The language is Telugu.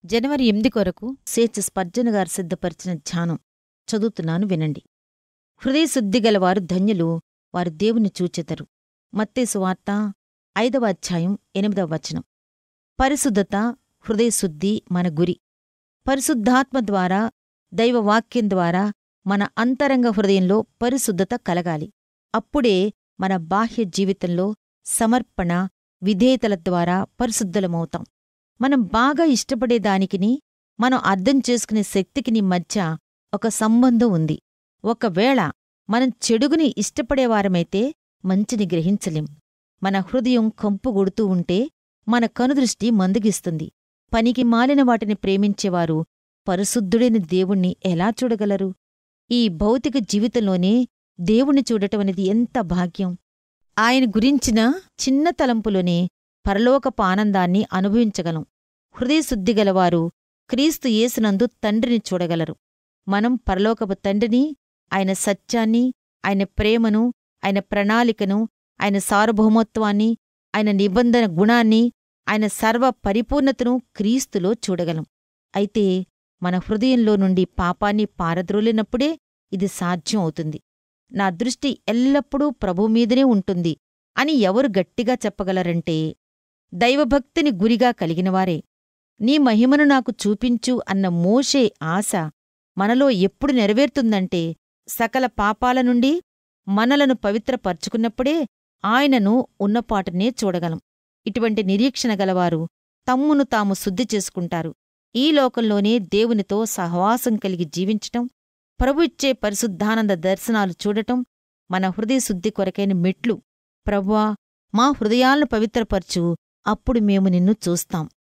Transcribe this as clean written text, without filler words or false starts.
జనవరి 8 కొరకు సేచ్ స్పర్జన్ గారు సిద్ధపరిచిన ధ్యానం చదువుతున్నాను వినండి. హృదయశుద్ధి గలవారు ధన్యులు, వారు దేవుని చూచెదరు. మత్తయి సువార్త 5వ అధ్యాయం 8వ వచనం. పరిశుద్ధత, హృదయశుద్ధి మన గురి. పరిశుద్ధాత్మ ద్వారా, దైవవాక్యం ద్వారా మన అంతరంగ హృదయంలో పరిశుద్ధత కలగాలి. అప్పుడే మన బాహ్య జీవితంలో సమర్పణ, విధేయతల ద్వారా పరిశుద్ధులమవుతాం. మనం బాగా ఇష్టపడేదానికిని, మనం అర్థం చేసుకునే శక్తికిని మధ్య ఒక సంబంధం ఉంది. ఒకవేళ మనం చెడుగుని ఇష్టపడేవారమైతే మంచిని గ్రహించలేం. మన హృదయం కంపుగొడుతూ ఉంటే మన కనుదృష్టి మందగిస్తుంది. పనికి మాలిన వాటిని ప్రేమించేవారు పరిశుద్ధుడైన దేవుణ్ణి ఎలా చూడగలరు? ఈ భౌతిక జీవితంలోనే దేవుణ్ణి చూడటమనేది ఎంత భాగ్యం! ఆయన గురించిన చిన్న తలంపులోనే పరలోకపు ఆనందాన్ని అనుభవించగలం. హృదయశుద్ధిగలవారు క్రీస్తు యేసునందు తండ్రిని చూడగలరు. మనం పరలోకపు తండ్రిని, ఆయన సత్యాన్ని, ఆయన ప్రేమను, ఆయన ప్రణాళికను, ఆయన సార్వభౌమత్వాన్ని, ఆయన నిబంధన గుణాన్ని, ఆయన సర్వ పరిపూర్ణతను క్రీస్తులో చూడగలం. అయితే మన హృదయంలో నుండి పాపాన్ని పారద్రోలినప్పుడే ఇది సాధ్యం అవుతుంది. నా దృష్టి ఎల్లప్పుడూ ప్రభుమీదనే ఉంటుంది అని ఎవరు గట్టిగా చెప్పగలరంటే దైవభక్తిని గురిగా కలిగినవారే. నీ మహిమను నాకు చూపించు అన్న మోషే ఆశ మనలో ఎప్పుడు నెరవేరుతుందంటే సకల పాపాల నుండి మనలను పవిత్రపర్చుకున్నప్పుడే ఆయనను ఉన్నపాటునే చూడగలం. ఇటువంటి నిరీక్షణ గలవారు తమ్మును తాము శుద్ధి చేసుకుంటారు. ఈ లోకంలోనే దేవునితో సహవాసం కలిగి జీవించటం, ప్రభు ఇచ్చే పరిశుద్ధానంద దర్శనాలు చూడటం మన హృదయశుద్ధి కొరకైన మెట్లు. ప్రభువా, మా హృదయాలను పవిత్రపరచు, అప్పుడు మేము నిన్ను చూస్తాం.